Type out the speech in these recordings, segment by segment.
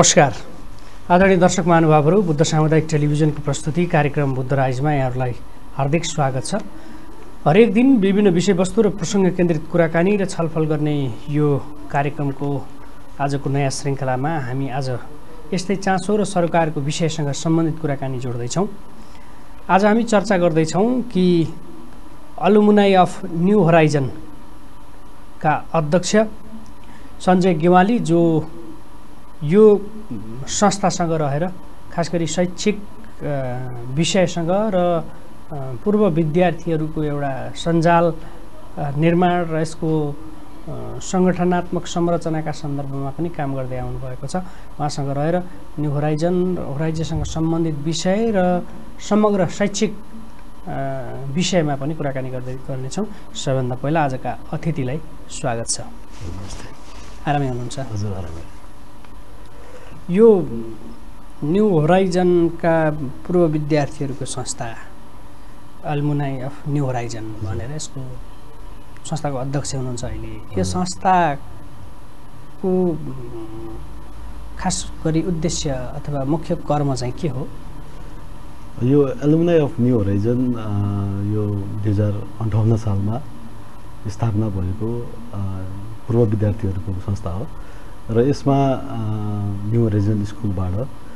नमस्कार आदरणीय दर्शक महानुभावहरू, बुद्ध सामुदायिक टेलिभिजनको प्रस्तुति कार्यक्रम बुद्ध राइजमा यहाँहरूलाई हार्दिक स्वागत छ। हरेक दिन विभिन्न विषयवस्तु र प्रसङ्ग केन्द्रित कुराकानी र छलफल गर्ने यो कार्यक्रमको आजको नयाँ श्रृङ्खलामा हामी आज यस्तै चासो र सरकारको विषयसँग सम्बन्धित कुराकानी जोड्दैछौँ। आज हामी चर्चा गर्दैछौँ कि अलुमुनाई अफ न्यू होराइजनका अध्यक्ष सञ्जय ग्यावाली, जो यो संस्थासँग रहेर खास गरी शैक्षिक विषयसँग र पूर्व विद्यार्थीहरूको एउटा सञ्जाल निर्माण र यसको सङ्गठनात्मक संरचनाका सन्दर्भमा पनि काम गर्दै आउनुभएको छ। उहाँसँग रहेर न्यू होराइजनसँग सम्बन्धित विषय र समग्र शैक्षिक विषयमा पनि कुराकानी गर्नेछौँ। सबैभन्दा पहिला आजका अतिथिलाई स्वागत छ। आरामै हुनुहुन्छ? हजुर, आरामै। यो न्यू होराइजनका पूर्व विद्यार्थीहरूको संस्था अलुमुनाई अफ न्यू होराइजन भनेर यसको संस्थाको अध्यक्ष हुनुहुन्छ अहिले। यो संस्थाको खास गरी उद्देश्य अथवा मुख्य कर्म चाहिँ के हो? यो अलुमुनाई अफ न्यू होराइजन यो 2058 सालमा स्थापना भएको पूर्व विद्यार्थीहरूको संस्था हो र यसमा न्यू होराइजन स्कुलबाट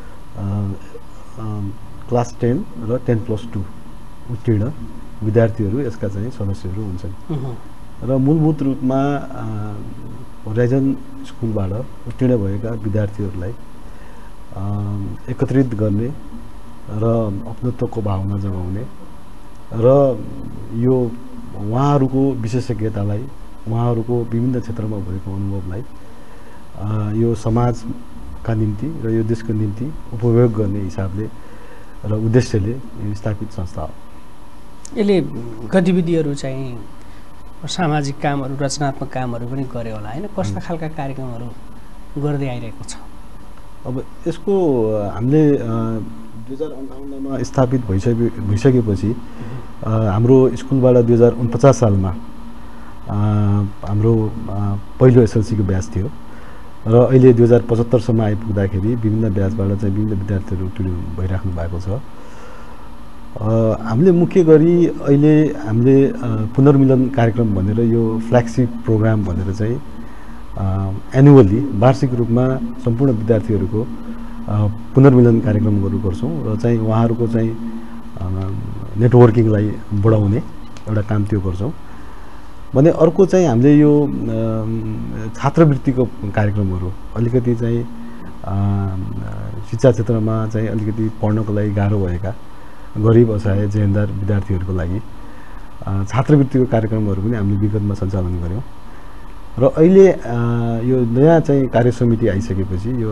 क्लास 10 र 10+2 उत्तीर्ण विद्यार्थीहरू यसका चाहिँ सदस्यहरू हुन्छन् र मूलभूत रूपमा होराइजन स्कुलबाट उत्तीर्ण भएका विद्यार्थीहरूलाई एकत्रित गर्ने र अपनत्वको भावना जगाउने र यो उहाँहरूको विशेषज्ञतालाई, उहाँहरूको विभिन्न क्षेत्रमा भएको अनुभवलाई यो समाजका निम्ति र यो देशको निम्ति उपयोग गर्ने हिसाबले र उद्देश्यले यो स्थापित संस्था हो। यसले गतिविधिहरू चाहिँ सामाजिक कामहरू, रचनात्मक कामहरू पनि गरे होला हैन? कस्ता खालका कार्यक्रमहरू गर्दै आइरहेको छ? अब यसको हामीले 2058 मा स्थापित भइसकेपछि हाम्रो स्कुलबाट 2049 सालमा हाम्रो पहिलो एसएलसीको ब्याच थियो र अहिले 2075 सम्म आइपुग्दाखेरि विभिन्न ब्याचबाट चाहिँ विभिन्न विद्यार्थीहरू उत्तीर्ण भइराख्नु भएको छ। हामीले मुख्य गरी अहिले हामीले पुनर्मिलन कार्यक्रम भनेर यो फ्ल्यागशिप प्रोग्राम भनेर चाहिँ एनुअली वार्षिक रूपमा सम्पूर्ण विद्यार्थीहरूको पुनर्मिलन कार्यक्रमहरू गर्छौँ र चाहिँ उहाँहरूको चाहिँ नेटवर्किङलाई बढाउने एउटा काम त्यो गर्छौँ भने अर्को चाहिँ हामीले यो छात्रवृत्तिको कार्यक्रमहरू अलिकति चाहिँ शिक्षा क्षेत्रमा चाहिँ अलिकति पढ्नको लागि गाह्रो भएका गरिब असहाय जेहेन्दार विद्यार्थीहरूको लागि छात्रवृत्तिको कार्यक्रमहरू पनि हामीले विगतमा सञ्चालन गऱ्यौँ र अहिले यो नयाँ चाहिँ कार्य समिति आइसकेपछि यो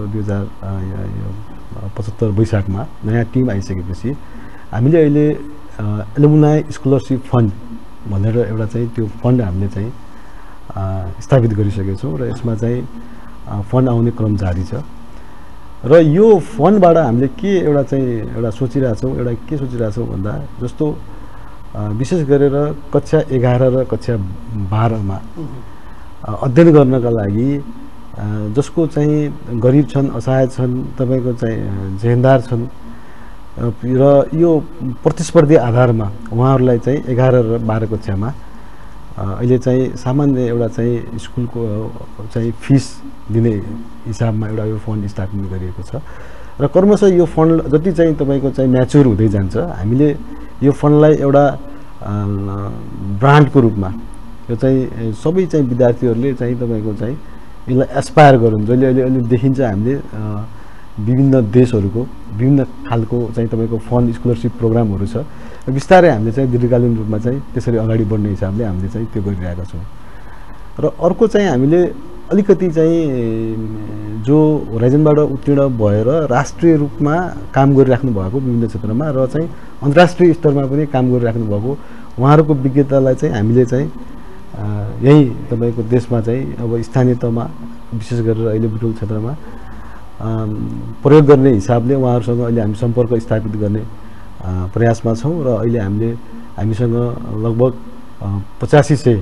2075 वैशाखमा नयाँ टिम आइसकेपछि हामीले अहिले एलुमुनाई स्कलरसिप फन्ड भनेर एउटा चाहिँ त्यो फन्ड हामीले चाहिँ स्थापित गरिसकेका छौँ र यसमा चाहिँ फन्ड आउने क्रम जारी छ र यो फन्डबाट हामीले के एउटा सोचिरहेछौँ भन्दा जस्तो विशेष गरेर कक्षा 11 र कक्षा 12 मा अध्ययन गर्नका लागि जसको चाहिँ गरिब छन्, असहाय छन्, तपाईँको चाहिँ जेहेन्दार छन् र यो प्रतिस्पर्धी आधारमा उहाँहरूलाई चाहिँ 11 र 12 कक्षामा अहिले चाहिँ सामान्य एउटा चाहिँ स्कुलको चाहिँ फिस दिने हिसाबमा एउटा यो फन्ड स्थापना गरिएको छ र क्रमशः यो फन्ड जति चाहिँ तपाईँको चाहिँ म्याच्योर हुँदै जान्छ हामीले यो फन्डलाई एउटा ब्रान्डको रूपमा यो चाहिँ सबै चाहिँ विद्यार्थीहरूले चाहिँ तपाईँको चाहिँ यसलाई एस्पायर गरून्। जहिले अहिले देखिन्छ हामीले विभिन्न देशहरूको विभिन्न खालको चाहिँ तपाईँको फन्ड स्कलरसिप प्रोग्रामहरू छ र बिस्तारै हामीले चाहिँ दीर्घकालीन रूपमा चाहिँ त्यसरी अगाडि बढ्ने हिसाबले हामीले चाहिँ त्यो गरिरहेका छौँ। र अर्को चाहिँ हामीले अलिकति चाहिँ जो होराइजनबाट उत्तीर्ण भएर राष्ट्रिय रूपमा काम गरिराख्नु भएको विभिन्न क्षेत्रमा र चाहिँ अन्तर्राष्ट्रिय स्तरमा पनि काम गरिराख्नु भएको उहाँहरूको विज्ञतालाई चाहिँ हामीले चाहिँ यही तपाईँको देशमा चाहिँ अब स्थानीय तहमा विशेष गरेर अहिले बुटवल क्षेत्रमा प्रयोग गर्ने हिसाबले उहाँहरूसँग अहिले हामी सम्पर्क स्थापित गर्ने प्रयासमा छौँ र अहिले हामीसँग लगभग 8500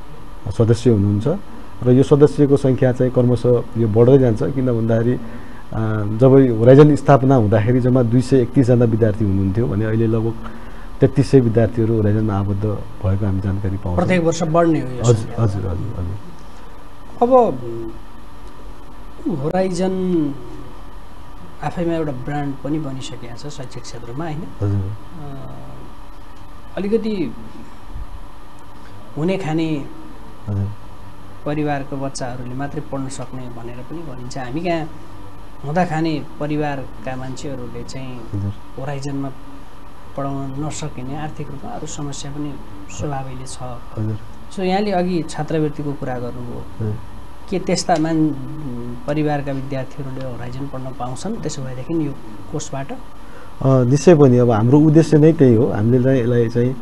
सदस्य हुनुहुन्छ र यो सदस्यको सङ्ख्या चाहिँ क्रमशः यो बढ्दै जान्छ किन भन्दाखेरि जब होराइजन स्थापना हुँदाखेरि जम्मा 231 जना विद्यार्थी हुनुहुन्थ्यो भने अहिले लगभग 3300 विद्यार्थीहरू होराइजनमा आबद्ध भएको हामी जानकारी पाउँछौँ। प्रत्येक वर्ष बढ्ने हो यो हजुर हजुर हजुर हजुर। अब होराइजन आफैमा एउटा ब्रान्ड पनि बनिसकेको छ शैक्षिक क्षेत्रमा हैन। हजुर। अलिकति हुने खाने हजुर परिवारको बच्चाहरूले मात्रै पढ्न सक्ने भनेर पनि भनिन्छ। हामी कहाँ हुँदा खाने परिवारका मान्छेहरूले चाहिँ होराइजनमा पढाउन नसकिने आर्थिक रूपमा अरू समस्या पनि स्वाभाविकले छ। हजुर। सो यहाँले अघि छात्रवृत्तिको कुरा गर्नुभयो, के त्यस्ता परिवारका विद्यार्थीहरूले होराइजन पढ्न पाउँछन्? त्यसो भएदेखि यो कोर्सबाट निश्चय पनि अब हाम्रो उद्देश्य नै त्यही हो। हामीले यसलाई चाहिँ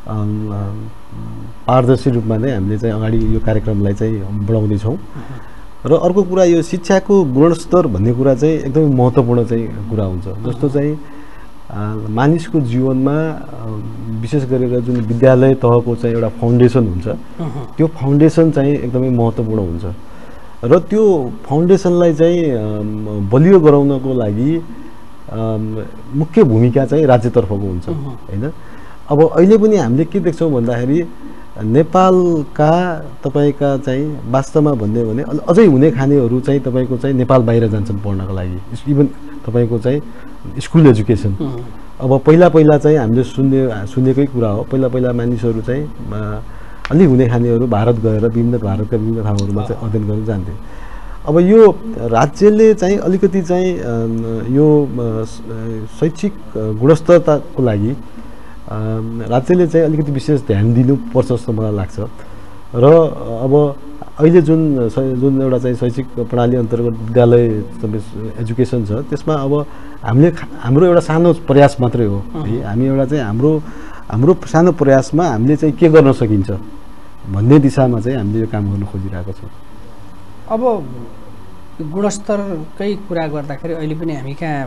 पारदर्शी रूपमा नै हामीले चाहिँ अगाडि यो कार्यक्रमलाई चाहिँ बढाउँदैछौँ। र अर्को कुरा यो शिक्षाको गुणस्तर भन्ने कुरा चाहिँ एकदमै महत्त्वपूर्ण चाहिँ कुरा हुन्छ। जस्तो चाहिँ मानिसको जीवनमा विशेष गरेर जुन विद्यालय तहको चाहिँ एउटा फाउन्डेसन हुन्छ, त्यो फाउन्डेसन चाहिँ एकदमै महत्त्वपूर्ण हुन्छ। र त्यो फाउन्डेसनलाई चाहिँ बलियो गराउनको लागि मुख्य भूमिका चाहिँ राज्यतर्फको हुन्छ हैन। अब अहिले पनि हामीले के देख्छौँ भन्दाखेरि नेपालका तपाईका चाहिँ वास्तवमा भन्ने भने अझै हुने खानेहरू चाहिँ तपाईको चाहिँ नेपाल बाहिर जान्छन् पढ्नको लागि, इभन तपाईको चाहिँ स्कुल एजुकेसन। अब पहिला चाहिँ हामीले सुनेकै कुरा हो, पहिला मानिसहरू चाहिँ अलि हुने खानेहरू भारत गएर भारतका विभिन्न ठाउँहरूमा चाहिँ अध्ययन गर्न जान्थे। अब यो राज्यले चाहिँ अलिकति चाहिँ यो शैक्षिक गुणस्तरताको लागि राज्यले चाहिँ अलिकति विशेष ध्यान दिनुपर्छ जस्तो मलाई लाग्छ। र अब अहिले जुन एउटा चाहिँ शैक्षिक प्रणाली अन्तर्गत विद्यालय एजुकेसन छ, त्यसमा अब हाम्रो एउटा सानो प्रयास मात्रै हो है। हामी एउटा चाहिँ हाम्रो सानो प्रयासमा हामीले चाहिँ के गर्न सकिन्छ भन्ने दिशामा चाहिँ हामीले यो काम गर्न खोजिरहेको छौँ। अब गुणस्तरकै कुरा गर्दाखेरि अहिले पनि हामी कहाँ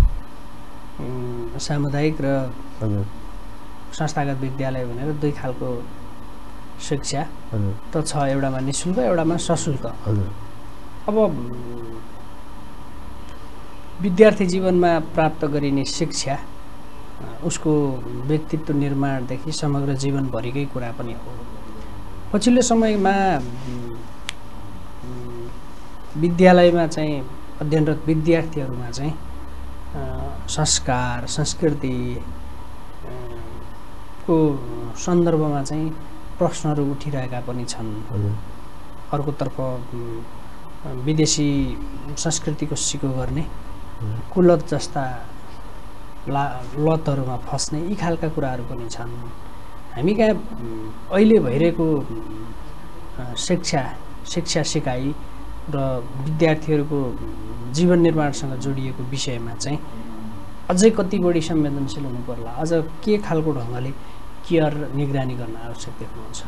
सामुदायिक र संस्थागत विद्यालय भनेर दुई खालको शिक्षा त छ, एउटामा निःशुल्क एउटामा सशुल्क। अब विद्यार्थी जीवनमा प्राप्त गरिने शिक्षा उसको व्यक्तित्व निर्माणदेखि समग्र जीवनभरिकै कुरा पनि हो। पछिल्लो समयमा विद्यालयमा चाहिँ अध्ययनरत विद्यार्थीहरूमा चाहिँ संस्कार संस्कृति को सन्दर्भमा चाहिँ प्रश्नहरू उठिरहेका पनि छन्। अर्कोतर्फ विदेशी संस्कृतिको सिको गर्ने, कुलत जस्ता लतहरूमा फस्ने यी खालका कुराहरू पनि छन्। हामी कहाँ अहिले भइरहेको शिक्षा सिकाइ र विद्यार्थीहरूको जीवन निर्माणसँग जोडिएको विषयमा चाहिँ अझै कति बढी संवेदनशील हुनु पर्ला, अझ के खालको ढङ्गले केयर निगरानी गर्न आवश्यक देख्नुहुन्छ?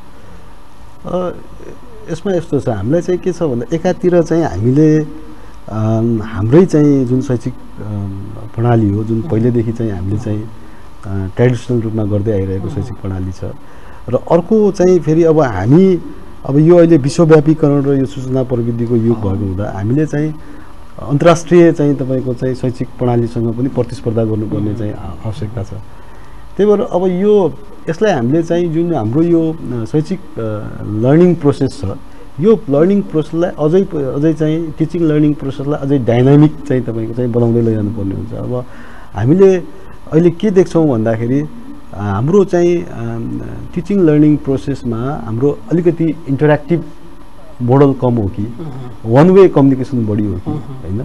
यसमा यस्तो छ, हामीलाई चाहिँ के छ भन्दा एकातिर चाहिँ हामीले हाम्रै चाहिँ जुन शैक्षिक प्रणाली हो, जुन पहिलेदेखि चाहिँ हामीले चाहिँ ट्रेडिसनल रूपमा गर्दै आइरहेको शैक्षिक प्रणाली छ। र अर्को चाहिँ फेरि अब यो अहिले विश्वव्यापीकरण र यो सूचना प्रविधिको युग भएको हुँदा हामीले चाहिँ अन्तर्राष्ट्रिय चाहिँ तपाईको चाहिँ शैक्षिक प्रणालीसँग पनि प्रतिस्पर्धा गर्नुपर्ने चाहिँ आवश्यकता छ। त्यही भएर अब यसलाई हामीले चाहिँ जुन हाम्रो यो शैक्षिक लर्निङ प्रोसेस छ, यो लर्निङ प्रोसेसलाई अझै चाहिँ टिचिङ लर्निङ प्रोसेसलाई अझै डाइनामिक चाहिँ तपाईको चाहिँ बनाउँदै लैजानुपर्ने हुन्छ। अब हामीले अहिले के देख्छौँ भन्दाखेरि हाम्रो चाहिँ टिचिङ लर्निङ प्रोसेसमा हाम्रो अलिकति इन्टरेक्टिभ मोडल कम हो कि वान वे कम्युनिकेसन बढी हो कि हैन।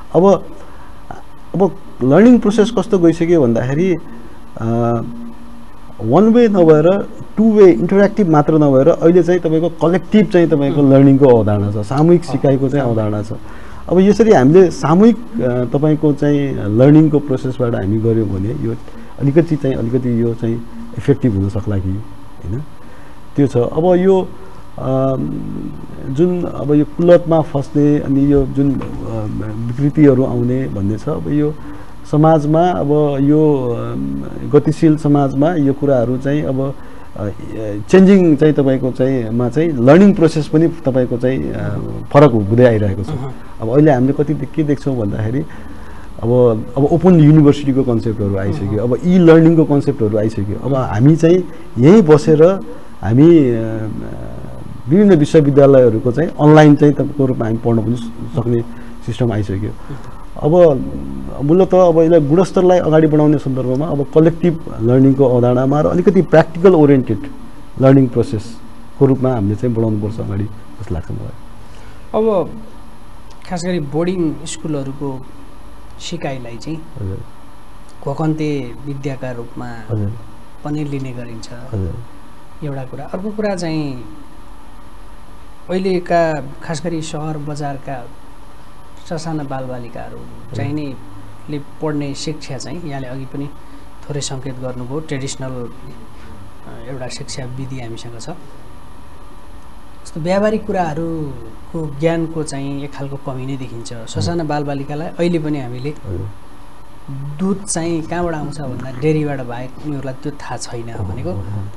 अब लर्निङ प्रोसेस कस्तो गइसक्यो भन्दाखेरि वान वे नभएर टु वे इन्टरेक्टिभ मात्र नभएर अहिले चाहिँ तपाईको कलेक्टिभ चाहिँ तपाईको लर्निङको अवधारणा छ, सामूहिक सिकाइको चाहिँ अवधारणा छ। अब यसरी हामीले सामूहिक तपाईको चाहिँ लर्निङको प्रोसेसबाट हामी गऱ्यौँ भने यो अलिकति यो चाहिँ इफेक्टिभ हुन सक्ला कि हैन, त्यो छ। अब यो जुन अब यो कुलतमा फस्ने अनि यो जुन विकृतिहरू आउने भन्ने छ, अब यो समाजमा अब यो गतिशील समाजमा यो कुराहरू चाहिँ अब चेन्जिङ चाहिँ तपाईँको चाहिँ मा चाहिँ लर्निङ प्रोसेस पनि तपाईँको चाहिँ फरक हुँदै आइरहेको छ। अब अहिले हामीले कति के देख्छौँ भन्दाखेरि अब ओपन युनिभर्सिटीको कन्सेप्टहरू आइसक्यो, अब इ लर्निङको कन्सेप्टहरू आइसक्यो। अब हामी चाहिँ यहीँ बसेर हामी विभिन्न विश्वविद्यालयहरूको चाहिँ अनलाइन चाहिँ तपाईँको रूपमा हामी पढ्न पनि सक्ने सिस्टम आइसक्यो। अब मूलत अब यसलाई गुणस्तरलाई अगाडि बढाउने सन्दर्भमा अब कलेक्टिभ लर्निङको अवधारणामा र अलिकति प्र्याक्टिकल ओरिएन्टेड लर्निङ प्रोसेसको रूपमा हामीले चाहिँ बढाउनुपर्छ अगाडि जस्तो लाग्छ मलाई। अब खास गरी बोर्डिङ स्कुलहरूको सिकाइलाई चाहिँ घोकन्ते विद्याका रूपमा पनि लिने गरिन्छ एउटा कुरा। अर्को कुरा चाहिँ अहिलेका खास गरी सहर बजारका ससाना बालबालिकाहरू चाहिँ नै पढ्ने शिक्षा चाहिँ यहाँले अघि पनि थोरै सङ्केत गर्नुभयो, ट्रेडिसनल एउटा शिक्षा विधि हामीसँग छ। जस्तो व्यावहारिक कुराहरूको ज्ञानको चाहिँ एक खालको कमी नै देखिन्छ। ससाना बालबालिकालाई अहिले पनि हामीले दुध चाहिँ कहाँबाट आउँछ भन्दा डेरीबाट बाहेक उनीहरूलाई त्यो थाहा छैन भनेको।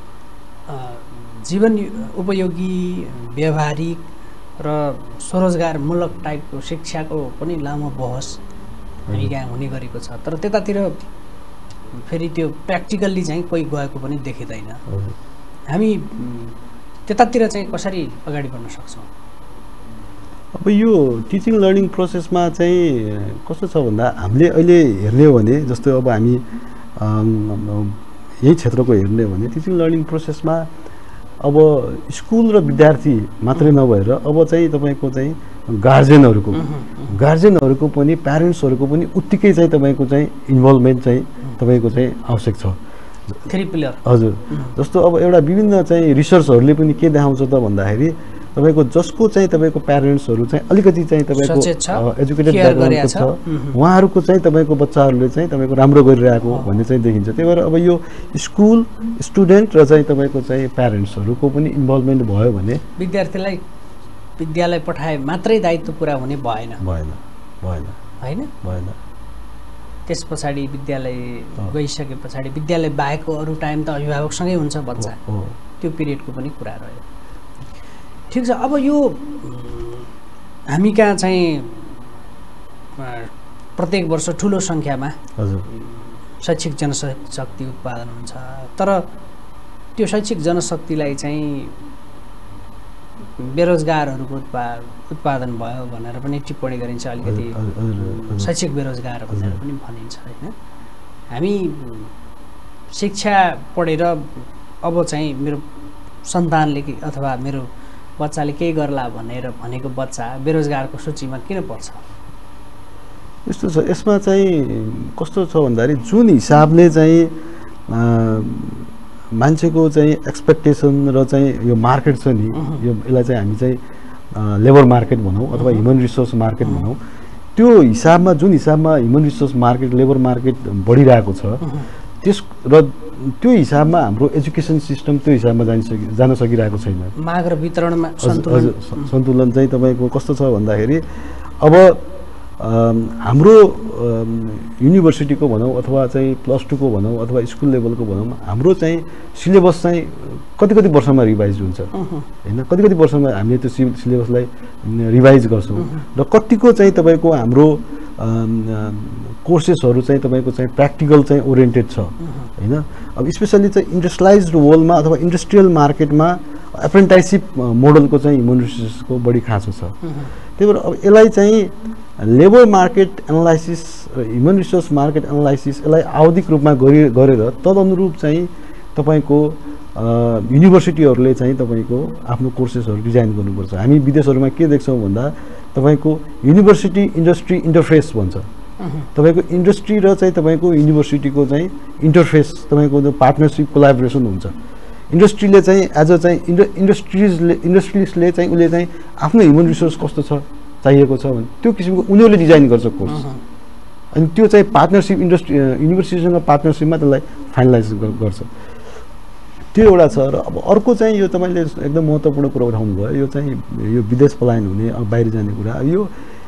जीवन उपयोगी व्यावहारिक र स्वरोजगारमूलक टाइपको शिक्षाको पनि लामो बहस हामी यहाँ हुने गरेको छ, तर त्यतातिर फेरि त्यो प्र्याक्टिकल्ली चाहिँ कोही गएको पनि देखिँदैन। हामी त्यतातिर चाहिँ कसरी अगाडि बढ्न सक्छौँ? अब यो टिचिङ लर्निङ प्रोसेसमा चाहिँ कस्तो छ भन्दा हामीले अहिले हेर्ने हो भने जस्तो अब हामी यही क्षेत्रको हेर्ने हो भने टिचिङ लर्निङ प्रोसेसमा अब स्कुल र विद्यार्थी मात्रै नभएर अब चाहिँ तपाईँको चाहिँ गार्जेनहरूको पनि प्यारेन्ट्सहरूको पनि उत्तिकै चाहिँ तपाईँको चाहिँ इन्भल्भमेन्ट चाहिँ तपाईँको चाहिँ आवश्यक छ। हजुर, जस्तो अब एउटा विभिन्न चाहिँ रिसर्चहरूले पनि के देखाउँछ त भन्दाखेरि तपाईँको जसको चाहिँ तपाईँको प्यारेन्ट्सहरू चाहिँ अलिकति चाहिँ तपाईँको एजुकेटेड ब्याकग्राउन्डको छ उहाँहरूको चाहिँ तपाईँको बच्चाहरूले चाहिँ तपाईँको राम्रो गरिरहेको भन्ने चाहिँ देखिन्छ। त्यही भएर अब यो स्कुल स्टुडेन्ट र चाहिँ तपाईँको चाहिँ प्यारेन्ट्सहरूको पनि इन्भल्भमेन्ट भयो भने विद्यार्थीलाई विद्यालय पठाए मात्रै दायित्व पुरा हुने भएन होइन। त्यस पछाडि विद्यालय गइसके पछाडि विद्यालय बाहेकको अरू टाइम त अभिभावकसँगै हुन्छ बच्चा, त्यो पिरियडको पनि कुरा रह्यो। ठिक छ, अब यो हामी कहाँ चाहिँ प्रत्येक वर्ष ठुलो सङ्ख्यामा शैक्षिक जनशक्ति उत्पादन हुन्छ, तर त्यो शैक्षिक जनशक्तिलाई चाहिँ बेरोजगारहरूको उत्पादन भयो भनेर पनि टिप्पणी गरिन्छ, अलिकति शैक्षिक बेरोजगार भनेर पनि भनिन्छ होइन। हामी शिक्षा पढेर अब चाहिँ मेरो सन्तानले अथवा मेरो बच्चाले केही गर्ला भनेर भनेको बच्चा बेरोजगारको सूचीमा किन पर्छ? यस्तो छ, यसमा चाहिँ कस्तो छ भन्दाखेरि जुन हिसाबले चाहिँ मान्छेको चाहिँ एक्सपेक्टेसन र चाहिँ यो मार्केट छ नि, यो यसलाई चाहिँ हामी चाहिँ लेबर मार्केट भनौँ अथवा ह्युमन रिसोर्स मार्केट भनौँ, त्यो हिसाबमा जुन हिसाबमा human resource market labour market बढिरहेको छ त्यस र त्यो हिसाबमा हाम्रो एजुकेसन सिस्टम त्यो हिसाबमा जान सकिरहेको छैन। माग र वितरणमा सन्तुलन चाहिँ तपाईँको कस्तो छ भन्दाखेरि अब हाम्रो युनिभर्सिटीको भनौँ अथवा चाहिँ +2 को भनौँ अथवा स्कुल लेभलको भनौँ, हाम्रो चाहिँ सिलेबस चाहिँ कति वर्षमा रिभाइज हुन्छ होइन, कति वर्षमा हामीले त्यो सिलेबसलाई रिभाइज गर्छौँ र कतिको चाहिँ तपाईँको हाम्रो कोर्सेसहरू चाहिँ तपाईँको चाहिँ प्र्याक्टिकल चाहिँ ओरिएन्टेड छ होइन। अब स्पेसल्ली चाहिँ इन्डस्ट्रियलाइज्ड वर्ल्डमा अथवा इन्डस्ट्रियल मार्केटमा एप्रेन्टाइसिप मोडलको चाहिँ ह्युमन रिसोर्सको बढी खाँचो छ। त्यही भएर अब यसलाई चाहिँ लेबर मार्केट एनालाइसिस र ह्युमन रिसोर्स मार्केट एनालाइसिस यसलाई आवधिक रूपमा गरेर तदनुरूप चाहिँ तपाईँको युनिभर्सिटीहरूले चाहिँ तपाईँको आफ्नो कोर्सेसहरू डिजाइन गर्नुपर्छ। हामी विदेशहरूमा के देख्छौँ भन्दा तपाईँको युनिभर्सिटी इन्डस्ट्री इन्टरफेस भन्छ, तपाईँको इन्डस्ट्री र चाहिँ तपाईँको युनिभर्सिटीको चाहिँ इन्टरफेस तपाईँको पार्टनरसिप कोलाबोरेसन हुन्छ। इन्डस्ट्रीले चाहिँ एज अ चाहिँ इन्डस्ट्रिजले चाहिँ उसले चाहिँ आफ्नो ह्युमन रिसोर्स कस्तो छ चाहिएको छ भने त्यो किसिमको उनीहरूले डिजाइन गर्छ कोर्स, अनि त्यो चाहिँ पार्टनरसिप युनिभर्सिटीसँग पार्टनरसिपमा त्यसलाई फाइनलाइज गर्छ। त्यो एउटा छ। र अब अर्को चाहिँ यो तपाईँले एकदम महत्त्वपूर्ण कुरा उठाउनु भयो, यो चाहिँ यो विदेश पलायन हुने अब बाहिर जाने कुरा। यो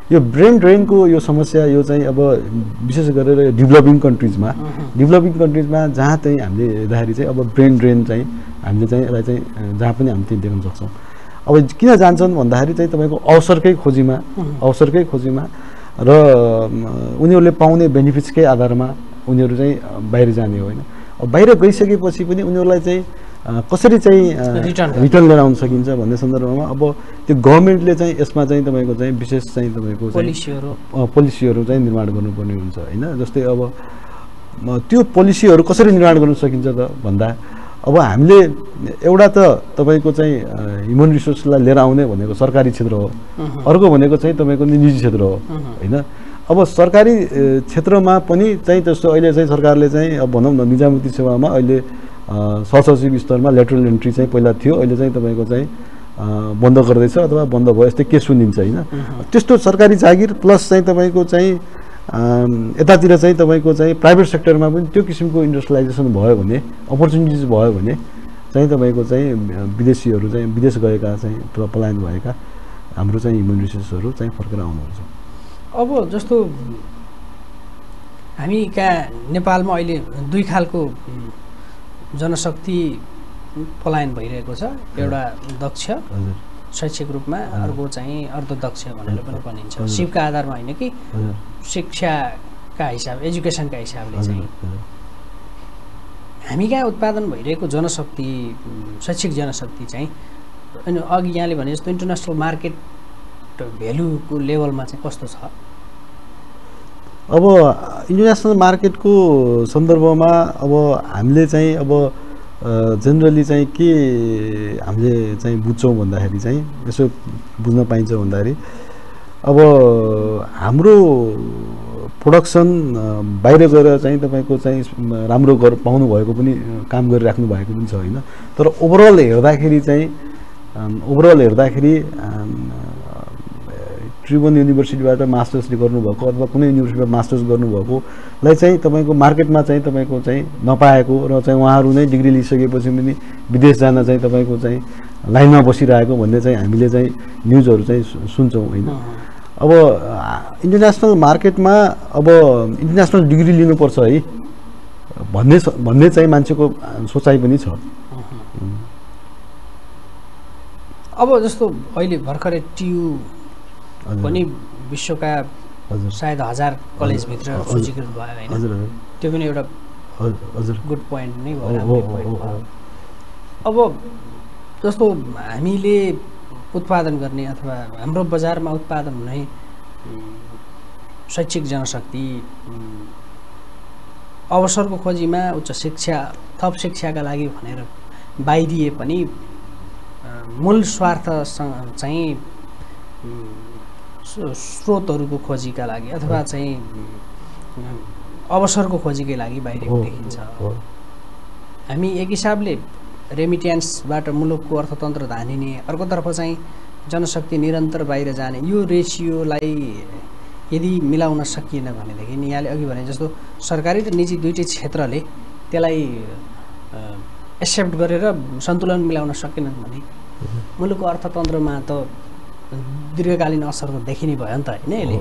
यो ब्रेन ड्रेनको यो समस्या यो चाहिँ अब विशेष गरेर डेभलपिङ कन्ट्रिजमा जहाँ चाहिँ हामीले हेर्दाखेरि चाहिँ अब ब्रेन ड्रेन चाहिँ हामीले चाहिँ यसलाई चाहिँ जहाँ पनि हामी देख्न सक्छौँ। अब किन जान्छन् भन्दाखेरि चाहिँ तपाईँको अवसरकै खोजीमा र उनीहरूले पाउने बेनिफिट्सकै आधारमा उनीहरू चाहिँ बाहिर जाने होइन। अब बाहिर गइसकेपछि पनि उनीहरूलाई चाहिँ कसरी चाहिँ रिटर्न लिएर आउन सकिन्छ भन्ने सन्दर्भमा अब त्यो गभर्मेन्टले चाहिँ यसमा चाहिँ तपाईँको चाहिँ विशेष चाहिँ तपाईँको पोलिसीहरू चाहिँ निर्माण गर्नुपर्ने हुन्छ होइन। जस्तै अब त्यो पोलिसीहरू कसरी निर्माण गर्न सकिन्छ त भन्दा अब हामीले एउटा त तपाईँको चाहिँ ह्युमन रिसोर्सलाई लिएर आउने भनेको सरकारी क्षेत्र हो, अर्को भनेको चाहिँ तपाईँको निजी क्षेत्र हो होइन। अब सरकारी क्षेत्रमा पनि चाहिँ जस्तो अहिले चाहिँ सरकारले चाहिँ अब भनौँ न निजामती सेवामा अहिले सचिव स्तरमा लेटरल एन्ट्री चाहिँ पहिला थियो, अहिले चाहिँ तपाईँको चाहिँ बन्द गर्दैछ अथवा बन्द भयो यस्तै केस सुनिन्छ होइन। त्यस्तो सरकारी जागिर प्लस चाहिँ तपाईँको चाहिँ यतातिर चाहिँ तपाईँको चाहिँ प्राइभेट सेक्टरमा पनि त्यो किसिमको इन्डस्ट्रियलाइजेसन भयो भने, अपर्च्युनिटिज भयो भने चाहिँ तपाईँको चाहिँ विदेशीहरू चाहिँ विदेश गएका चाहिँ अथवा पलायन भएका हाम्रो चाहिँ ह्युमन रिसोर्सहरू चाहिँ फर्केर आउनुहुन्छ। अब जस्तो हामी कहाँ नेपालमा अहिले दुई खालको जनशक्ति पलायन भइरहेको छ, एउटा दक्ष शैक्षिक रूपमा, अर्को चाहिँ अर्धदक्ष भनेर पनि भनिन्छ। सिपका आधारमा होइन कि शिक्षाका हिसाब एजुकेसनका हिसाबले चाहिँ हामी कहाँ उत्पादन भइरहेको जनशक्ति शैक्षिक जनशक्ति चाहिँ अनि अघि यहाँले भने जस्तो इन्टरनेसनल मार्केट भ्यालुको लेभलमा चाहिँ कस्तो छ? अब इन्टरनेसनल मार्केटको सन्दर्भमा अब हामीले चाहिँ अब जेनरली चाहिँ के हामीले चाहिँ बुझ्छौँ भन्दाखेरि चाहिँ यसो बुझ्न पाइन्छ भन्दाखेरि अब हाम्रो प्रोडक्सन बाहिर गएर चाहिँ तपाईँको चाहिँ राम्रो पाउनु भएको पनि काम गरिराख्नु भएको पनि छ होइन। तर ओभरअल हेर्दाखेरि त्रिभुवन युनिभर्सिटीबाट मास्टर्स गर्नुभएको अथवा कुनै युनिभर्सिटीबाट मास्टर्स गर्नुभएकोलाई चाहिँ तपाईँको मार्केटमा चाहिँ तपाईँको चाहिँ नपाएको र चाहिँ उहाँहरू नै डिग्री लिइसकेपछि पनि विदेश जान चाहिँ तपाईँको चाहिँ लाइनमा बसिरहेको भन्ने चाहिँ हामीले चाहिँ न्युजहरू चाहिँ सुन्छौँ होइन। अब इन्टरनेसनल मार्केटमा अब इन्टरनेसनल डिग्री लिनुपर्छ है भन्ने चाहिँ मान्छेको सोचाइ पनि छ। अब जस्तो अहिले भर्खरै टियु पनि विश्वका सायद 1000 कलेजभित्र सूचीकृत भयो होइन? त्यो पनि एउटा गुड पोइन्ट नै भयो। अब जस्तो हामीले उत्पादन गर्ने अथवा हाम्रो बजारमा उत्पादन हुने शैक्षिक जनशक्ति अवसरको खोजीमा उच्च शिक्षा थप शिक्षाका लागि भनेर बाहिरिए पनि मूल स्वार्थ चाहिँ स्रोतहरूको खोजीका लागि अथवा चाहिँ अवसरको खोजीकै लागि बाहिरिएको देखिन्छ। हामी एक हिसाबले रेमिट्यान्सबाट मुलुकको अर्थतन्त्र धानिने, अर्कोतर्फ चाहिँ जनशक्ति निरन्तर बाहिर जाने, यो रेसियोलाई यदि मिलाउन सकिएन भनेदेखि यहाँले अघि भने जस्तो सरकारी र निजी दुईटै क्षेत्रले त्यसलाई एक्सेप्ट गरेर सन्तुलन मिलाउन सकेनन् भने मुलुकको अर्थतन्त्रमा त दीर्घकालीन असर त देखिने भयो नि त होइन यसले?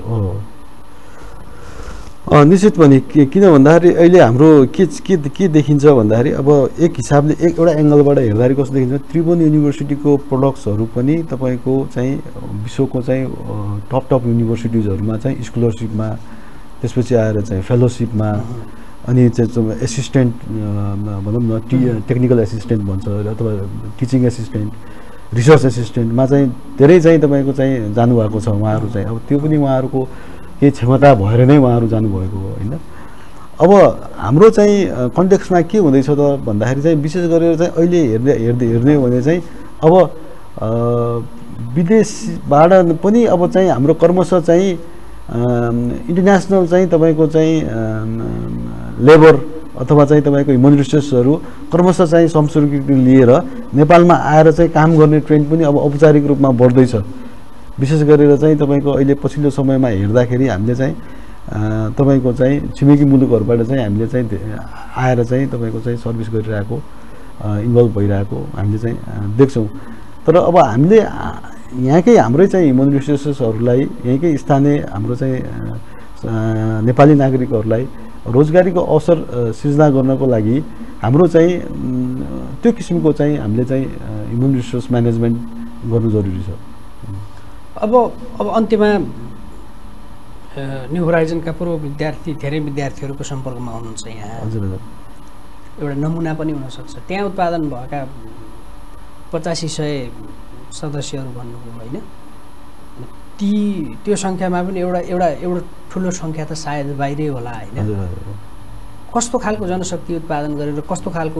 निश्चित पनि किन भन्दाखेरि अहिले हाम्रो के देखिन्छ भन्दाखेरि अब एक हिसाबले एउटा एङ्गलबाट हेर्दाखेरि कस्तो देखिन्छ, त्रिभुवन युनिभर्सिटीको प्रोडक्ट्सहरू पनि तपाईँको चाहिँ विश्वको चाहिँ टप युनिभर्सिटिजहरूमा चाहिँ स्कलरसिपमा, त्यसपछि आएर चाहिँ फेलोसिपमा, अनि चाहिँ एसिस्टेन्ट भनौँ न टेक्निकल एसिस्टेन्ट भन्छ अथवा टिचिङ एसिस्टेन्ट, रिसर्च एसिस्टेन्टमा चाहिँ धेरै चाहिँ तपाईँको चाहिँ जानुभएको छ उहाँहरू चाहिँ। अब त्यो पनि उहाँहरूको केही क्षमता भएर नै उहाँहरू जानुभएको हो होइन। अब हाम्रो चाहिँ कन्टेक्स्टमा के हुँदैछ त भन्दाखेरि चाहिँ विशेष गरेर चाहिँ अहिले हेर्ने भने चाहिँ अब विदेशबाट पनि अब चाहिँ हाम्रो क्रमशः चाहिँ इन्टरनेसनल चाहिँ तपाईँको चाहिँ लेबर अथवा चाहिँ तपाईँको ह्युमन रिसोर्सहरू क्रमशः चाहिँ संस्कृति लिएर नेपालमा आएर चाहिँ काम गर्ने ट्रेन्ड पनि अब औपचारिक रूपमा बढ्दैछ। विशेष गरेर चाहिँ तपाईँको अहिले पछिल्लो समयमा हेर्दाखेरि हामीले चाहिँ तपाईँको चाहिँ छिमेकी मुलुकहरूबाट चाहिँ हामीले चाहिँ आएर चाहिँ तपाईँको चाहिँ सर्भिस गरिरहेको, इन्भल्भ भइरहेको हामीले चाहिँ देख्छौँ। तर अब हामीले यहाँकै हाम्रै चाहिँ ह्युमन रिसोर्सेसहरूलाई यहीँकै स्थानीय हाम्रो चाहिँ नेपाली नागरिकहरूलाई रोजगारीको अवसर सिर्जना गर्नको लागि हाम्रो चाहिँ त्यो किसिमको चाहिँ हामीले चाहिँ ह्युमन रिसोर्स म्यानेजमेन्ट गर्नु जरुरी छ। अब अन्त्यमा न्यू होराइजनका पूर्व विद्यार्थी धेरै विद्यार्थीहरूको सम्पर्कमा हुनुहुन्छ यहाँ। हजुर हजुर। एउटा नमुना पनि हुनसक्छ त्यहाँ उत्पादन भएका 8500 सदस्यहरू भन्नुभयो होइन, त्यो सङ्ख्यामा पनि एउटा ठुलो सङ्ख्या त सायद बाहिरै होला होइन। कस्तो खालको जनशक्ति उत्पादन गरेर कस्तो खालको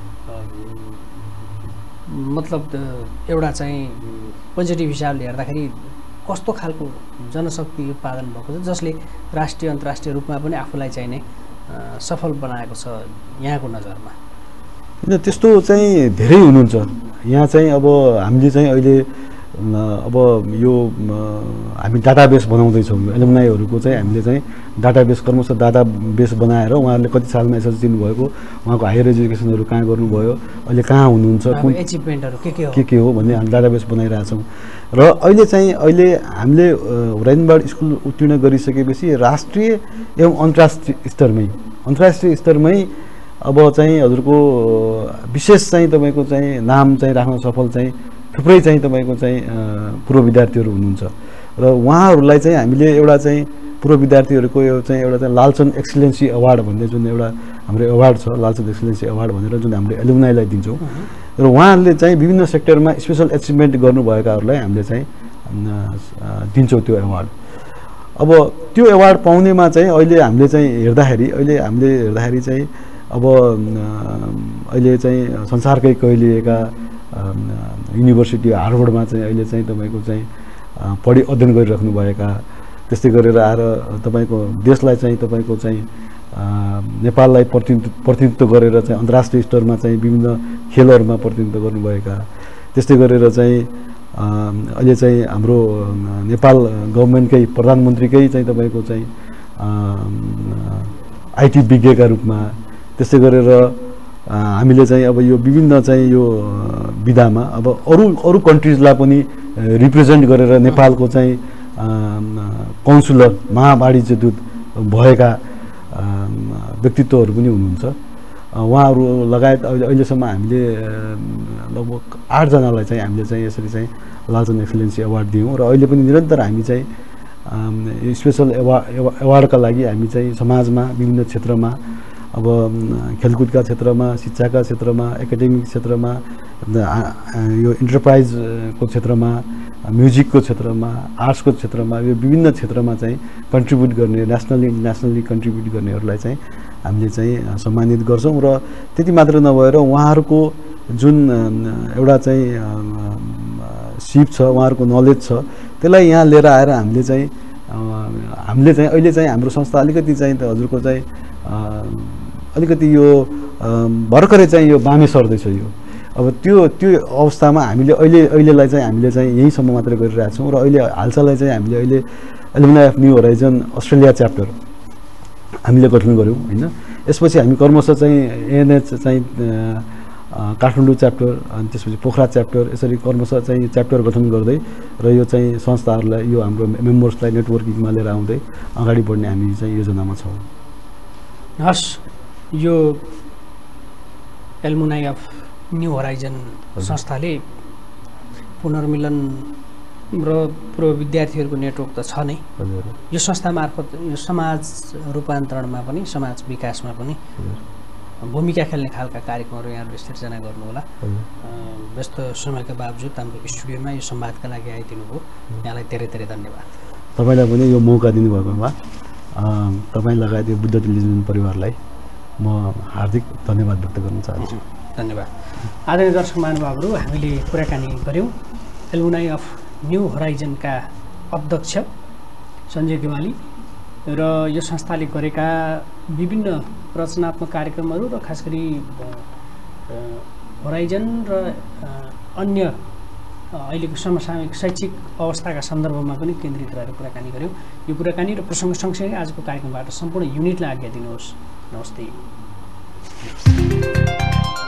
मतलब एउटा चाहिँ पोजिटिभ हिसाबले हेर्दाखेरि कस्तो खालको जनशक्ति उत्पादन भएको छ जसले राष्ट्रिय अन्तर्राष्ट्रिय रूपमा पनि आफूलाई चाहिँ नै सफल बनाएको छ यहाँको नजरमा? त्यस्तो चाहिँ धेरै हुनुहुन्छ यहाँ चाहिँ। अब हामीले चाहिँ अहिले अब यो हामी डाटाबेस बनाउँदैछौँ एलुमनाईहरूको चाहिँ हामीले चाहिँ डाटाबेस क्रमशः डाटाबेस बनाएर उहाँहरूले कति सालमा एसएलसी दिनुभएको, उहाँको हायर एजुकेसनहरू कहाँ गर्नुभयो, अहिले कहाँ हुनुहुन्छ, कुन एचिभमेन्टहरू के के हो भन्ने हामी डाटाबेस बनाइरहेछौँ। र अहिले हामीले होराइजनबाट स्कुल उत्तीर्ण गरिसकेपछि राष्ट्रिय एवं अन्तर्राष्ट्रिय स्तरमै अब चाहिँ हजुरको विशेष चाहिँ तपाईँको चाहिँ नाम चाहिँ राख्न सफल चाहिँ थुप्रै चाहिँ तपाईँको चाहिँ पूर्व विद्यार्थीहरू हुनुहुन्छ र उहाँहरूलाई चाहिँ हामीले एउटा चाहिँ पूर्व विद्यार्थीहरूको एउटा चाहिँ लालचन एक्सिलेन्सी अवार्ड भन्ने जुन एउटा हाम्रो अवार्ड छ, लालचन एक्सिलेन्सी अवार्ड भनेर जुन हामीले एलुमनाईलाई दिन्छौँ र उहाँहरूले चाहिँ विभिन्न सेक्टरमा स्पेसल अचिभमेन्ट गर्नुभएकाहरूलाई हामीले चाहिँ दिन्छौँ त्यो अवार्ड। अब त्यो अवार्ड पाउनेमा चाहिँ अहिले हामीले चाहिँ हेर्दाखेरि चाहिँ अब अहिले चाहिँ संसारकै कहिलिएका युनिभर्सिटी हार्वर्डमा चाहिँ अहिले चाहिँ तपाईँको चाहिँ पढी अध्ययन गरिराख्नुभएका, त्यस्तै गरेर आएर तपाईँको देशलाई चाहिँ तपाईँको चाहिँ नेपाललाई प्रतिनिधित्व गरेर चाहिँ अन्तर्राष्ट्रिय स्तरमा चाहिँ विभिन्न खेलहरूमा प्रतिनिधित्व गर्नुभएका, त्यस्तै गरेर चाहिँ अहिले चाहिँ हाम्रो नेपाल गभर्मेन्टकै प्रधानमन्त्रीकै चाहिँ तपाईँको चाहिँ आइटी विज्ञका रूपमा, त्यस्तै गरेर हामीले चाहिँ अब यो विभिन्न चाहिँ यो विधामा अब अरू कन्ट्रिजलाई पनि रिप्रेजेन्ट गरेर नेपालको चाहिँ काउन्सिलर महावाणिज्य दूत भएका व्यक्तित्वहरू पनि हुनुहुन्छ। उहाँहरू लगायत अहिलेसम्म हामीले लगभग 8 जनालाई चाहिँ हामीले चाहिँ यसरी चाहिँ लालचन एक्सिलेन्सी अवार्ड दियौँ र अहिले पनि निरन्तर हामी चाहिँ स्पेसल अवार्डका लागि हामी चाहिँ समाजमा विभिन्न क्षेत्रमा अब खेलकुदका क्षेत्रमा, शिक्षाका क्षेत्रमा, एकाडेमिक क्षेत्रमा, यो इन्टरप्राइजको क्षेत्रमा, म्युजिकको क्षेत्रमा, आर्ट्सको क्षेत्रमा, यो विभिन्न क्षेत्रमा चाहिँ कन्ट्रिब्युट गर्ने नेसनली इन्टरनेसनली कन्ट्रिब्युट गर्नेहरूलाई चाहिँ हामीले चाहिँ सम्मानित गर्छौँ र त्यति मात्र नभएर उहाँहरूको जुन एउटा चाहिँ सिप छ, उहाँहरूको नलेज छ, त्यसलाई यहाँ लिएर आएर हामीले चाहिँ अहिले चाहिँ हाम्रो संस्था अलिकति चाहिँ हजुरको चाहिँ अलिकति यो भर्खरै चाहिँ यो बामे सर्दैछ यो। अब त्यो अवस्थामा हामीले अहिलेलाई चाहिँ हामीले चाहिँ यहीँसम्म मात्रै गरिरहेका छौँ र अहिले हालसालै चाहिँ हामीले अहिले alumni of New Horizon Australia chapter हामीले गठन गऱ्यौँ होइन। यसपछि हामी क्रमशः चाहिँ एएनएच चाहिँ काठमाडौँ च्याप्टर अनि त्यसपछि पोखरा च्याप्टर यसरी क्रमशः चाहिँ च्याप्टर गठन गर्दै र यो चाहिँ संस्थाहरूलाई यो हाम्रो मेम्बर्सलाई नेटवर्किङमा लिएर आउँदै अगाडि बढ्ने हामी चाहिँ योजनामा छौँ। हस्, यो एलुमनाई अफ न्यू होराइजन संस्थाले पुनर्मिलन र पूर्व विद्यार्थीहरूको नेटवर्क त छ नै। यो संस्था मार्फत यो समाज रूपान्तरणमा पनि समाज विकासमा पनि भूमिका खेल्ने खालका कार्यक्रमहरू यहाँहरूले सिर्जना गर्नुहोला। व्यस्त समयका बावजुद हाम्रो स्टुडियोमा यो संवादका लागि आइदिनु भयो, यहाँलाई धेरै धेरै धन्यवाद। तपाईँलाई पनि यो मौका दिनुभएकोमा तपाईँ लगायत यो बुद्ध टेलिभिजन परिवारलाई म हार्दिक धन्यवाद व्यक्त गर्न चाहन्छु। धन्यवाद। आदरणीय दर्शक महानुभावहरू, हामीले कुराकानी गऱ्यौँ एलुमनाई अफ न्यू होराइजनका अध्यक्ष सञ्जय ग्यावाली र यो संस्थाले गरेका विभिन्न रचनात्मक कार्यक्रमहरू र खास गरी होराइजन र अन्य अहिलेको समसामयिक शैक्षिक अवस्थाका सन्दर्भमा पनि केन्द्रित रहेर कुराकानी गऱ्यौँ। यो कुराकानी र प्रसङ्ग सँगसँगै आजको कार्यक्रमबाट सम्पूर्ण युनिटलाई आज्ञा दिनुहोस्। नमस्ते।